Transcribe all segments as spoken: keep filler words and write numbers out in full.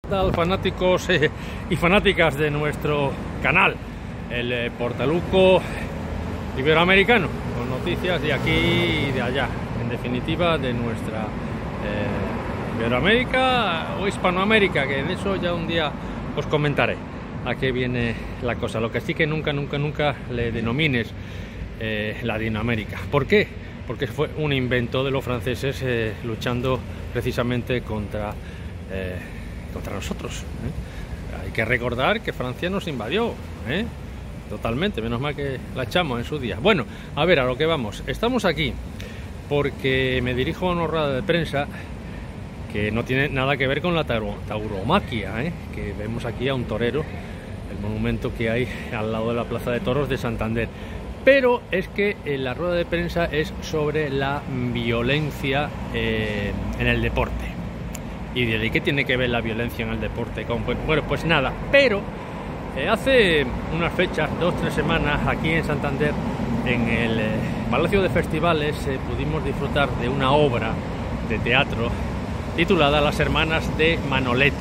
Tal fanáticos eh, y fanáticas de nuestro canal, el eh, Portaluco Iberoamericano, con noticias de aquí y de allá, en definitiva de nuestra eh, Iberoamérica o Hispanoamérica, que de eso ya un día os comentaré a qué viene la cosa. Lo que sí que nunca, nunca, nunca le denomines eh, Latinoamérica. ¿Por qué? Porque fue un invento de los franceses eh, luchando precisamente contra eh, contra nosotros, ¿eh? Hay que recordar que Francia nos invadió, ¿eh? Totalmente, menos mal que la echamos en su día. Bueno, a ver, a lo que vamos. Estamos aquí porque me dirijo a una rueda de prensa que no tiene nada que ver con la tauromaquia, ¿eh? Que vemos aquí a un torero, el monumento que hay al lado de la Plaza de Toros de Santander. Pero es que la rueda de prensa es sobre la violencia eh, en el deporte. ¿Y de qué tiene que ver la violencia en el deporte? Bueno, pues nada, pero eh, hace unas fechas, dos, tres semanas, aquí en Santander, en el eh, Palacio de Festivales, eh, pudimos disfrutar de una obra de teatro titulada Las Hermanas de Manolete.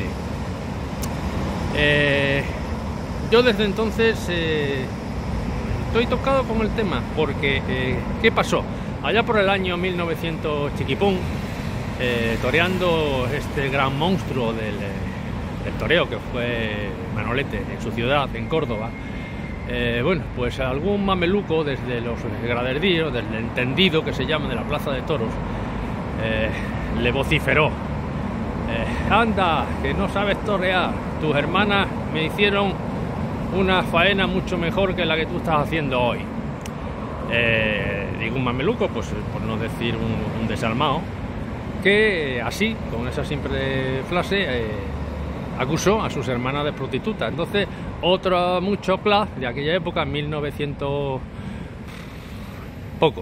Eh, yo desde entonces eh, estoy tocado con el tema, porque eh, ¿qué pasó? Allá por el año mil novecientos chiquipún, Eh, toreando este gran monstruo del, del toreo que fue Manolete en su ciudad, en Córdoba, eh, bueno, pues algún mameluco desde los graderíos, del entendido que se llama de la Plaza de Toros, eh, le vociferó: eh, anda, que no sabes torear, tus hermanas me hicieron una faena mucho mejor que la que tú estás haciendo hoy. Eh, digo un mameluco, pues por no decir un, un desalmado, que así, con esa simple frase, eh, acusó a sus hermanas de prostitutas. Entonces, otro mucho clas de aquella época, mil novecientos poco,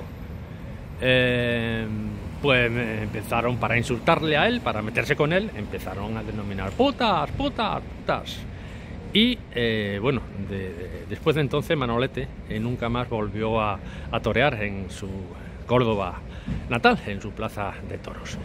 eh, pues empezaron, para insultarle a él, para meterse con él, empezaron a denominar putas, putas, putas. Y eh, bueno, de, de, después de entonces Manolete eh, nunca más volvió a, a torear en su Córdoba natal, en su Plaza de Toros.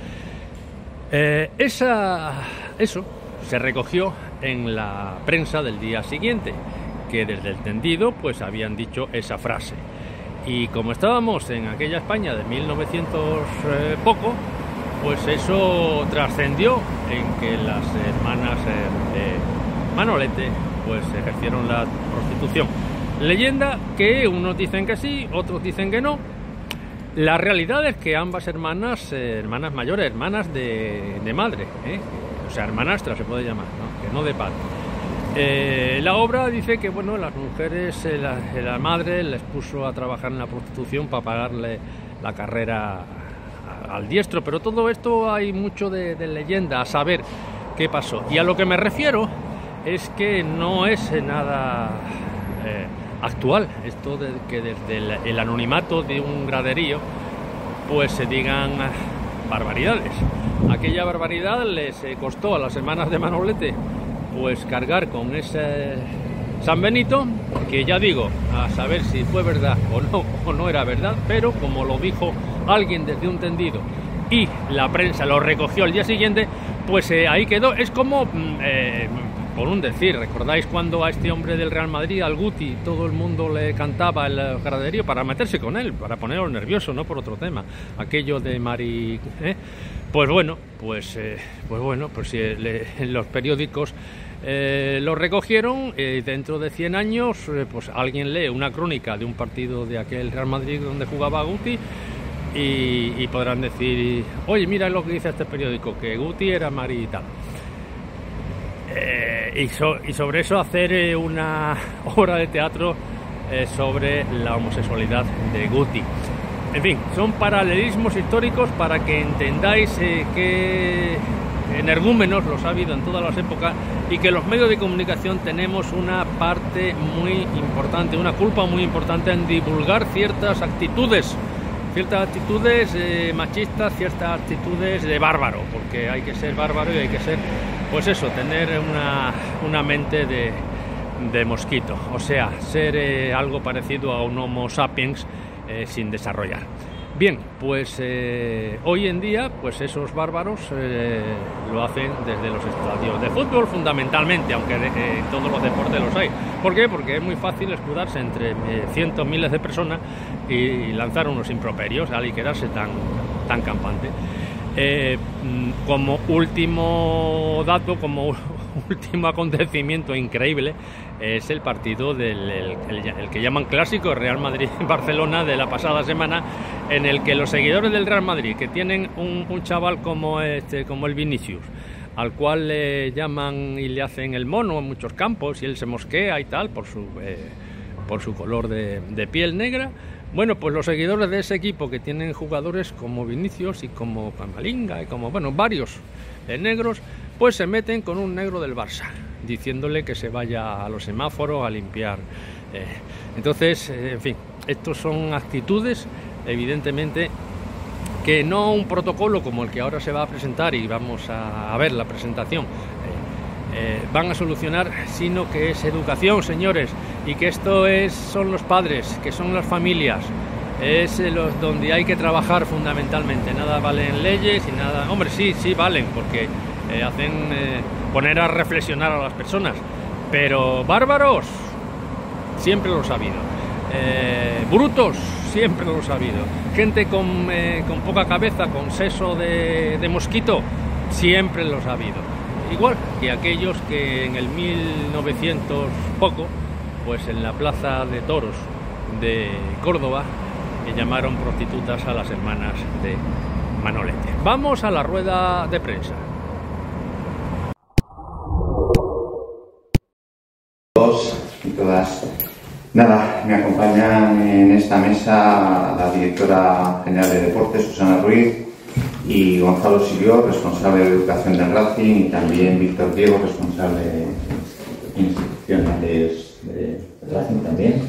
Eh, esa, eso se recogió en la prensa del día siguiente, que desde el tendido pues habían dicho esa frase. Y como estábamos en aquella España de mil novecientos eh, poco, pues eso trascendió en que las hermanas eh, de Manolete pues ejercieron la prostitución. Leyenda que unos dicen que sí, otros dicen que no. La realidad es que ambas hermanas, eh, hermanas mayores, hermanas de, de madre, ¿eh? O sea, hermanastras se puede llamar, ¿no? Que no de padre. Eh, la obra dice que, bueno, las mujeres, eh, la, la madre les puso a trabajar en la prostitución para pagarle la carrera a, al diestro, pero todo esto hay mucho de, de leyenda, a saber qué pasó. Y a lo que me refiero es que no es nada Eh, actual, esto de que desde el, el anonimato de un graderío pues se digan barbaridades. Aquella barbaridad les eh, costó a las hermanas de Manolete pues cargar con ese San Benito, que ya digo, a saber si fue verdad o no, o no era verdad, pero como lo dijo alguien desde un tendido y la prensa lo recogió el día siguiente, pues eh, ahí quedó. Es como eh, por un decir, ¿recordáis cuando a este hombre del Real Madrid, al Guti, todo el mundo le cantaba el graderío para meterse con él, para ponerlo nervioso, no por otro tema, aquello de Mari, ¿eh? Pues bueno, pues eh, pues bueno, pues si le, en los periódicos eh, lo recogieron, eh, dentro de cien años, eh, pues alguien lee una crónica de un partido de aquel Real Madrid donde jugaba Guti y, y podrán decir, oye, mira lo que dice este periódico, que Guti era Mari y tal. Eh, y, so, y sobre eso hacer eh, una obra de teatro eh, sobre la homosexualidad de Guti. En fin, son paralelismos históricos para que entendáis eh, que energúmenos los ha habido en todas las épocas y que los medios de comunicación tenemos una parte muy importante, una culpa muy importante en divulgar ciertas actitudes, ciertas actitudes eh, machistas, ciertas actitudes de bárbaro, porque hay que ser bárbaro y hay que ser, pues eso, tener una, una mente de, de mosquito, o sea, ser eh, algo parecido a un Homo sapiens eh, sin desarrollar. Bien, pues eh, hoy en día pues esos bárbaros eh, lo hacen desde los estadios de fútbol fundamentalmente, aunque de, eh, en todos los deportes los hay. ¿Por qué? Porque es muy fácil escudarse entre eh, cientos, miles de personas y, y lanzar unos improperios al y quedarse tan, tan campante. Eh, como último dato, como último acontecimiento increíble, es el partido del el, el, el que llaman clásico Real Madrid-Barcelona de la pasada semana, en el que los seguidores del Real Madrid, que tienen un, un chaval como este como el Vinicius, al cual le llaman y le hacen el mono en muchos campos y él se mosquea y tal por su eh, por su color de, de piel negra. Bueno, pues los seguidores de ese equipo, que tienen jugadores como Vinicius y como Camavinga y como, bueno, varios eh, negros, pues se meten con un negro del Barça, diciéndole que se vaya a los semáforos a limpiar. Eh, entonces, eh, en fin, estos son actitudes, evidentemente, que no un protocolo como el que ahora se va a presentar y vamos a, a ver la presentación, eh, eh, van a solucionar, sino que es educación, señores, y que esto es, son los padres, que son las familias, es eh, los, donde hay que trabajar fundamentalmente. Nada valen leyes y nada, hombre, sí, sí valen, porque eh, hacen eh, poner a reflexionar a las personas, pero bárbaros, siempre los ha habido, eh, brutos, siempre los ha habido, gente con, eh, con poca cabeza, con seso de, de mosquito, siempre los ha habido, igual que aquellos que en el mil novecientos poco, pues en la plaza de toros de Córdoba, que llamaron prostitutas a las hermanas de Manolete. Vamos a la rueda de prensa. Todos y todas. Nada, me acompañan en esta mesa la directora general de Deportes, Susana Ruiz, y Gonzalo Sirió, responsable de Educación del Racing, y también Víctor Diego, responsable de institucionales de Racing también.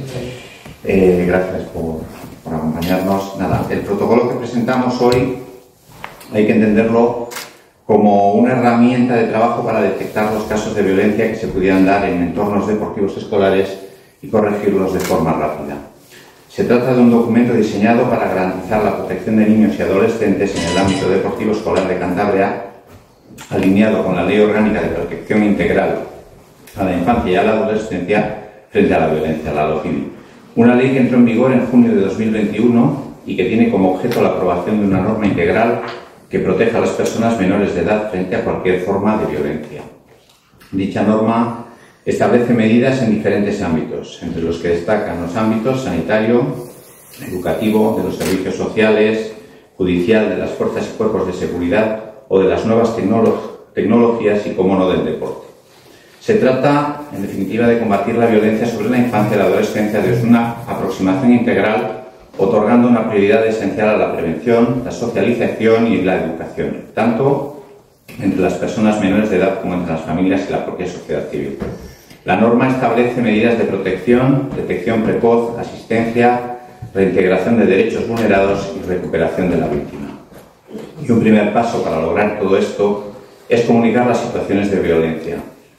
Eh, gracias por, por acompañarnos. Nada, el protocolo que presentamos hoy hay que entenderlo como una herramienta de trabajo para detectar los casos de violencia que se pudieran dar en entornos deportivos escolares y corregirlos de forma rápida. Se trata de un documento diseñado para garantizar la protección de niños y adolescentes en el ámbito deportivo escolar de Cantabria, alineado con la Ley Orgánica de Protección Integral a la Infancia y a la Adolescencia frente a la violencia, la LOPIVI. Una ley que entró en vigor en junio de dos mil veintiuno y que tiene como objeto la aprobación de una norma integral que proteja a las personas menores de edad frente a cualquier forma de violencia. Dicha norma establece medidas en diferentes ámbitos, entre los que destacan los ámbitos sanitario, educativo, de los servicios sociales, judicial, de las fuerzas y cuerpos de seguridad o de las nuevas tecnolo- tecnologías y, como no, del deporte. Se trata, en definitiva, de combatir la violencia sobre la infancia y la adolescencia desde una aproximación integral, otorgando una prioridad esencial a la prevención, la socialización y la educación, tanto entre las personas menores de edad como entre las familias y la propia sociedad civil. La norma establece medidas de protección, detección precoz, asistencia, reintegración de derechos vulnerados y recuperación de la víctima. Y un primer paso para lograr todo esto es comunicar las situaciones de violencia.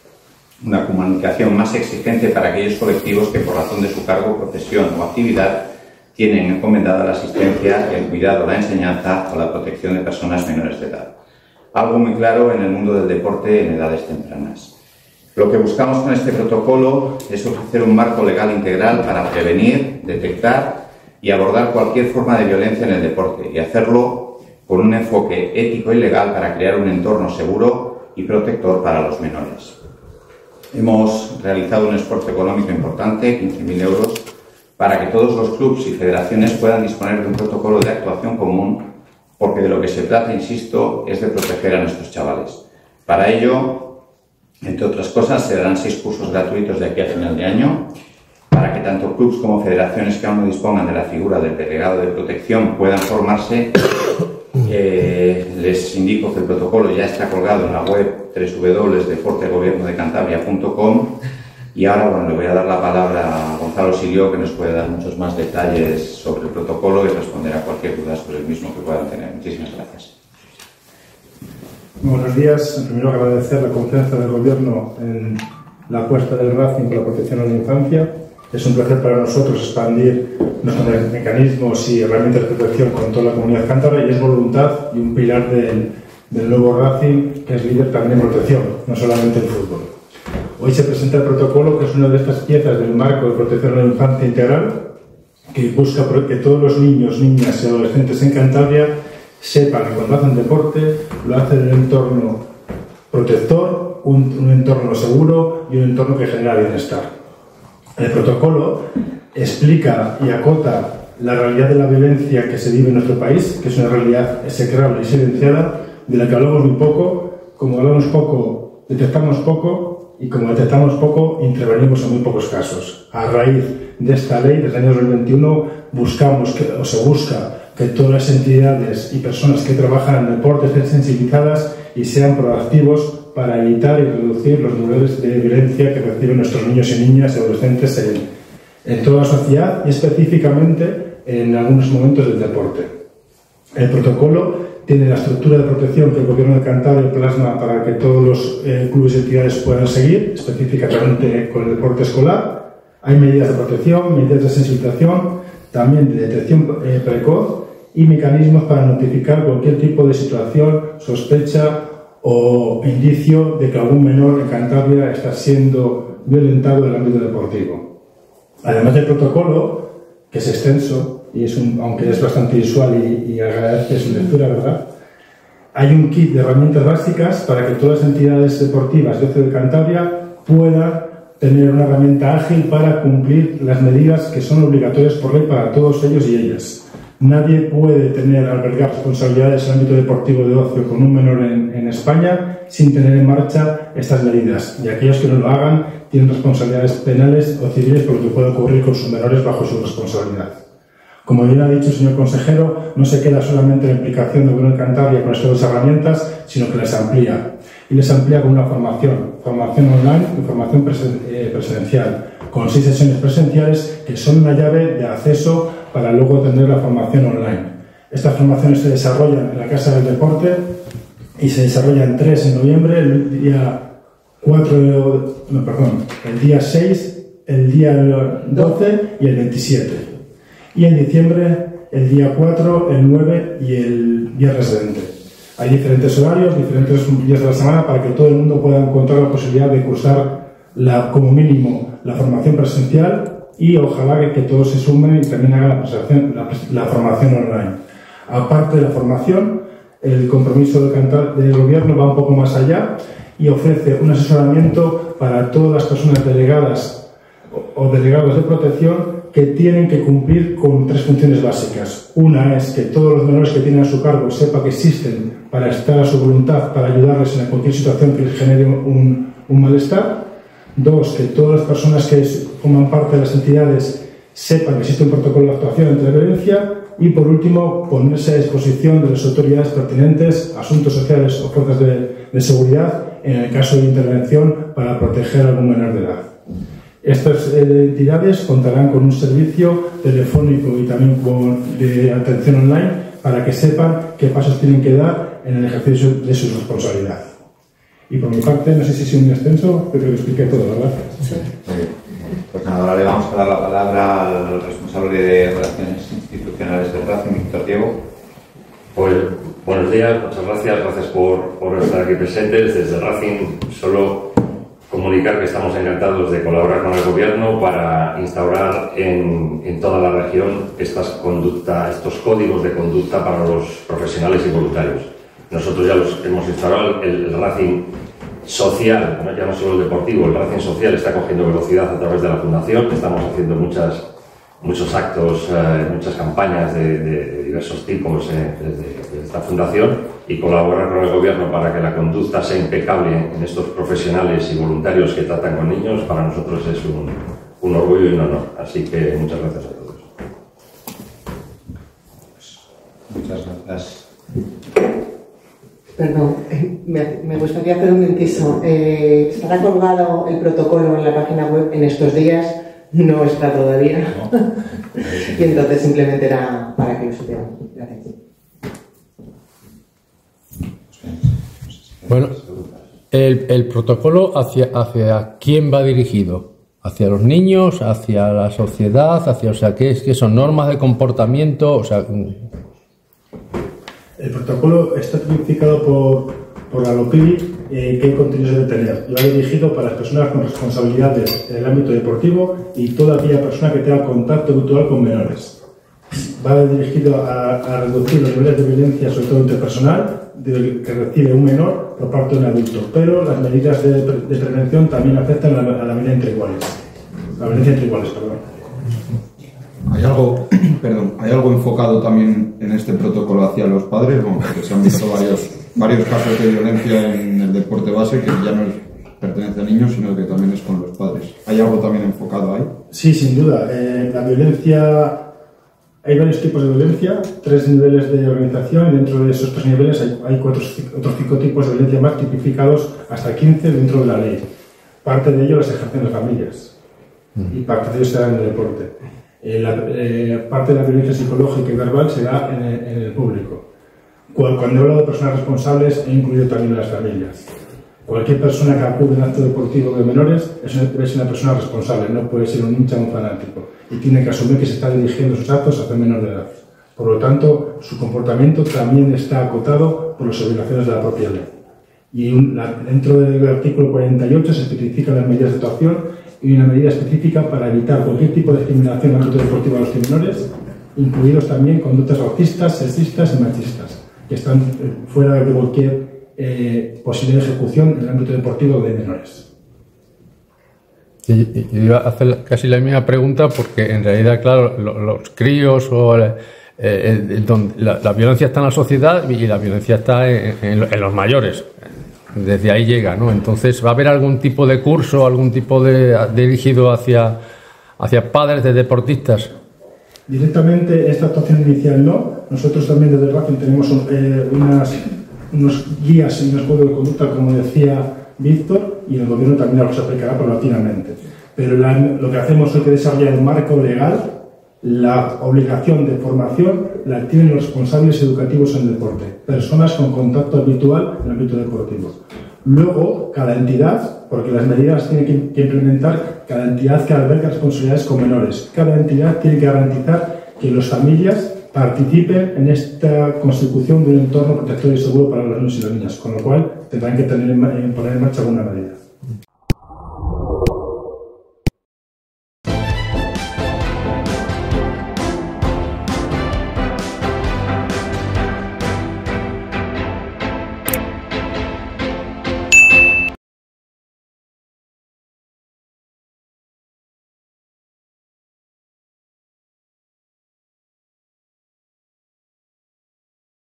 Una comunicación más exigente para aquellos colectivos que, por razón de su cargo, profesión o actividad, tienen encomendada la asistencia, el cuidado, la enseñanza o la protección de personas menores de edad. Algo muy claro en el mundo del deporte en edades tempranas. Lo que buscamos con este protocolo es ofrecer un marco legal integral para prevenir, detectar y abordar cualquier forma de violencia en el deporte, y hacerlo con un enfoque ético y legal para crear un entorno seguro y protector para los menores. Hemos realizado un esfuerzo económico importante, quince mil euros, para que todos los clubes y federaciones puedan disponer de un protocolo de actuación común, porque de lo que se trata, insisto, es de proteger a nuestros chavales. Para ello, entre otras cosas, se darán seis cursos gratuitos de aquí a final de año, para que tanto clubes como federaciones que aún no dispongan de la figura del delegado de protección puedan formarse. Eh, les indico que el protocolo ya está colgado en la web doble u doble u doble u punto deporte gobierno de cantabria punto com. Y ahora, bueno, le voy a dar la palabra a Gonzalo Sirió, que nos puede dar muchos más detalles sobre el protocolo y responder a cualquier duda sobre el mismo que puedan tener. Muchísimas gracias. Buenos días. Primero, agradecer la confianza del Gobierno en la apuesta del Racing por la protección a la infancia. Es un placer para nosotros expandir nuestros mecanismos y herramientas de protección con toda la comunidad cántabra, y es voluntad y un pilar del, del nuevo Racing, que es líder también en protección, no solamente en fútbol. Hoy se presenta el protocolo, que es una de estas piezas del marco de protección a la infancia integral, que busca que todos los niños, niñas y adolescentes en Cantabria sepan que cuando hacen deporte lo hacen en un entorno protector, un, un entorno seguro y un entorno que genera bienestar. El protocolo explica y acota la realidad de la violencia que se vive en nuestro país, que es una realidad execrable y silenciada, de la que hablamos muy poco. Como hablamos poco, detectamos poco, y como detectamos poco, intervenimos en muy pocos casos. A raíz de esta ley, desde el año dos mil veintiuno, buscamos que, o se busca que todas las entidades y personas que trabajan en deporte estén sensibilizadas y sean proactivos para evitar y reducir los niveles de violencia que reciben nuestros niños y niñas y adolescentes en, en toda la sociedad, y específicamente en algunos momentos del deporte. El protocolo tiene la estructura de protección que el Gobierno de Cantabria plasma para que todos los eh, clubes y entidades puedan seguir, específicamente con el deporte escolar. Hay medidas de protección, medidas de sensibilización, también de detección eh, precoz, y mecanismos para notificar cualquier tipo de situación, sospecha o indicio de que algún menor en Cantabria está siendo violentado en el ámbito deportivo. Además del protocolo, que es extenso, y es un, aunque es bastante visual y, y agradece su lectura, ¿verdad?, hay un kit de herramientas básicas para que todas las entidades deportivas de ocio de Cantabria puedan tener una herramienta ágil para cumplir las medidas que son obligatorias por ley para todos ellos y ellas. Nadie puede tener, albergar responsabilidades en el ámbito deportivo de ocio con un menor en, en España sin tener en marcha estas medidas. Y aquellos que no lo hagan tienen responsabilidades penales o civiles por lo que puede ocurrir con sus menores bajo su responsabilidad. Como bien ha dicho el señor consejero, no se queda solamente la implicación del Gobierno de Cantabria con estas dos herramientas, sino que les amplía. Y les amplía con una formación, formación online y formación presen, eh, presencial, con seis sesiones presenciales que son una llave de acceso para luego tener la formación online. Estas formaciones se desarrollan en la Casa del Deporte y se desarrollan tres en noviembre, el día cuatro, no, perdón, el día seis, el día doce y el veintisiete. Y en diciembre, el día cuatro, el nueve y el viernes veinte. Hay diferentes horarios, diferentes días de la semana para que todo el mundo pueda encontrar la posibilidad de cursar la, como mínimo la formación presencial, y ojalá que, que todos se sumen y también hagan la, la, la formación online. Aparte de la formación, el compromiso del, cantar, del Gobierno va un poco más allá y ofrece un asesoramiento para todas las personas delegadas o, o delegados de protección que tienen que cumplir con tres funciones básicas. Una es que todos los menores que tienen a su cargo sepan que existen para estar a su voluntad, para ayudarles en cualquier situación que les genere un, un malestar. Dos, que todas las personas que forman parte de las entidades sepan que existe un protocolo de actuación ante la violencia. Y, por último, ponerse a disposición de las autoridades pertinentes, asuntos sociales o fuerzas de, de seguridad, en el caso de intervención para proteger a algún menor de edad. Estas entidades contarán con un servicio telefónico y también con, de atención online para que sepan qué pasos tienen que dar en el ejercicio de su responsabilidad. Y por mi parte, no sé si es muy extenso, pero lo expliqué todo, ¿verdad? Sí. Pues nada, ahora le vamos a dar la palabra al responsable de Relaciones Institucionales del Racing, Víctor Diego. Pues buenos días, muchas gracias, gracias por, por estar aquí presentes. Desde Racing solo comunicar que estamos encantados de colaborar con el Gobierno para instaurar en, en toda la región estas conducta, estos códigos de conducta para los profesionales y voluntarios. Nosotros ya los hemos instaurado, el, el Racing social, ¿no? Ya no solo el deportivo, el Racing social está cogiendo velocidad a través de la Fundación. Estamos haciendo muchas, muchos actos, eh, muchas campañas de, de, de diversos tipos eh, desde, desde esta Fundación, y colaborar con el Gobierno para que la conducta sea impecable en estos profesionales y voluntarios que tratan con niños, para nosotros es un, un orgullo y un honor. Así que muchas gracias a todos. Muchas gracias. Perdón, me, me gustaría hacer un inciso. Eh, estará colgado el protocolo en la página web en estos días, no está todavía. No. Y entonces simplemente era para que lo supieran. Gracias. Bueno, el, el protocolo hacia, hacia quién va dirigido. hacia los niños, hacia la sociedad, hacia, o sea, ¿qué, qué son normas de comportamiento? O sea, el protocolo está tipificado por, por la LOPIDI, eh, qué contenidos debe tener. Y va dirigido para las personas con responsabilidades en el ámbito deportivo y toda aquella persona que tenga contacto habitual con menores. Va dirigido a, a reducir los niveles de violencia, sobre todo interpersonal, de, que recibe un menor por parte de un adulto. Pero las medidas de, de prevención también afectan a la, a la violencia entre iguales. La violencia entre iguales, perdón. ¿Hay algo, perdón, ¿hay algo enfocado también en este protocolo hacia los padres? Bueno, porque se han visto varios, varios casos de violencia en el deporte base que ya no es, pertenece a niños, sino que también es con los padres. ¿Hay algo también enfocado ahí? Sí, sin duda. Eh, la violencia... Hay varios tipos de violencia, tres niveles de organización, y dentro de esos tres niveles hay, hay cuatro, otros cinco tipos de violencia más tipificados, hasta quince dentro de la ley. Parte de ello las ejercen las familias y parte de ello se da en el deporte. Eh, la, eh, parte de la violencia psicológica y verbal se da en el, en el público. Cuando, cuando he hablado de personas responsables, he incluido también a las familias. Cualquier persona que acude a un acto deportivo de menores es una, es una persona responsable, no puede ser un hincha o un fanático. Y tiene que asumir que se está dirigiendo sus actos hacia menor de edad. Por lo tanto, su comportamiento también está acotado por las obligaciones de la propia ley. Y un, la, dentro del artículo cuarenta y ocho se especifican las medidas de actuación y una medida específica para evitar cualquier tipo de discriminación en el ámbito deportivo a los menores, incluidos también conductas racistas, sexistas y machistas, que están fuera de cualquier eh, posible ejecución en el ámbito deportivo de menores. Yo iba a hacer casi la misma pregunta porque en realidad, claro, los, los críos o eh, eh, donde la, la violencia está en la sociedad y la violencia está en, en, en los mayores. Desde ahí llega, ¿no? Entonces, ¿va a haber algún tipo de curso, algún tipo de dirigido hacia, hacia padres de deportistas? Directamente esta actuación inicial no. Nosotros también desde el Racing tenemos eh, unas, unos guías y unos códigos de conducta, como decía Víctor, y el gobierno también los aplicará paulatinamente. Pero la, lo que hacemos es que desarrollar el marco legal, la obligación de formación la tienen los responsables educativos en el deporte, personas con contacto habitual en el ámbito deportivo. Luego, cada entidad, porque las medidas tiene que, que implementar cada entidad que alberga responsabilidades con menores. Cada entidad tiene que garantizar que las familias participen en esta consecución de un entorno protector y seguro para los niños y las niñas, con lo cual tendrán que tener, poner en marcha alguna medida.